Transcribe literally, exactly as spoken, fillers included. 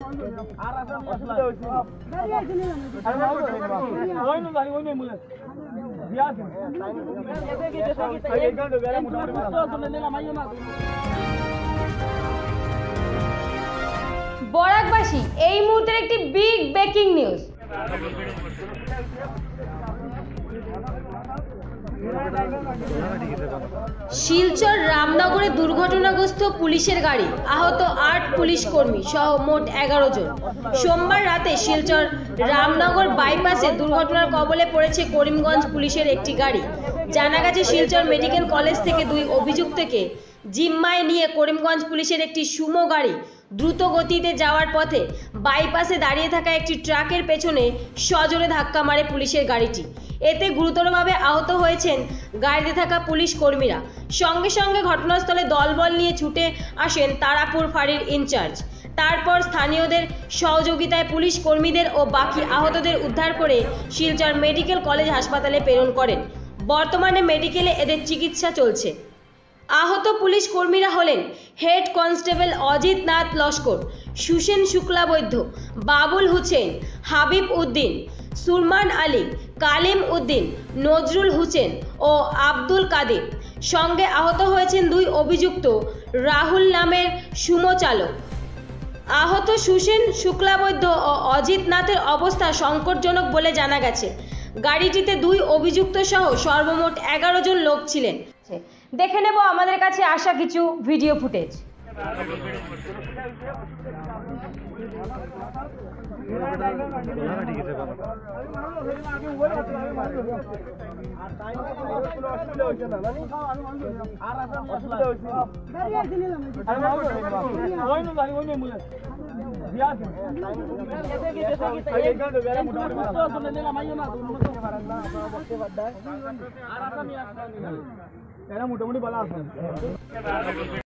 বরাকবাসী এই মুহূর্তের একটি বিগ ব্রেকিং নিউজ। শিলচর রামনগরে দুর্ঘটনাগ্রস্ত পুলিশের গাড়ি, আহত আট পুলিশ কর্মী সহ মোট এগারো জন। সোমবার রাতে শিলচর রামনগর বাইপাসে দুর্ঘটনার কবলে পড়েছে করিমগঞ্জ পুলিশের একটি গাড়ি। জানা গেছে শিলচর মেডিকেল কলেজ থেকে দুই অভিযুক্তকে জিম্মায় নিয়ে করিমগঞ্জ পুলিশের একটি সুমো গাড়ি দ্রুত গতিতে যাওয়ার পথে বাইপাসে দাঁড়িয়ে থাকা একটি ট্রাকের পেছনে সজোরে ধাক্কা মারে পুলিশের গাড়িটি। এতে গুরুতরভাবে আহত হয়েছেন গাড়িতে থাকা পুলিশ কর্মীরা। সঙ্গে সঙ্গে ঘটনাস্থলে দলবল নিয়ে ছুটে আসেন তারাপুর ফাঁড়ির ইনচার্জ। তারপর স্থানীয়দের সহযোগিতায় পুলিশ কর্মীদের ও বাকি আহতদের উদ্ধার করে শিলচর মেডিকেল কলেজ হাসপাতালে প্রেরণ করেন। বর্তমানে মেডিকেলে এদের চিকিৎসা চলছে। আহত পুলিশ কর্মীরা হলেন হেড কনস্টেবল অজিত নাথ লস্কর, সুসেন শুক্লাবৈদ্য, বাবুল হুসেন, হাবিব উদ্দিন, সুরমান আলী, কালিম উদ্দিন, নজরুল হুসেন ও আব্দুল কাদের। সঙ্গে আহত হয়েছেন দুই অভিযুক্ত রাহুল নামের সুমো চালক। আহত সুসেন শুক্লাবৈদ্য ও অজিত নাথের অবস্থা সংকটজনক বলে জানা গেছে। গাড়িটিতে দুই অভিযুক্ত সহ সর্বমোট এগারো জন লোক ছিলেন। দেখে নেব আমাদের কাছে আসা কিছু ভিডিও ফুটেজ। মোটামুটি বলা আছে।